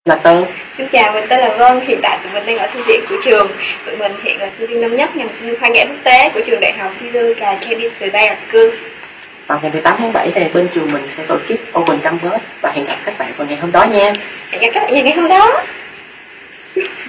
Là Sơn. Xin chào, mình tên là Vân, hiện tại tụi mình đang ở thư viện của trường. Tụi mình hiện là sinh viên năm nhất ngành sinh khoa nhãn quốc tế của trường đại học Shizuoka Kedio Đại học Cư. Vào ngày 18 tháng 7 này bên trường mình sẽ tổ chức Open Campus và hẹn gặp các bạn vào ngày hôm đó nha. Hẹn gặp các bạn vào ngày hôm đó.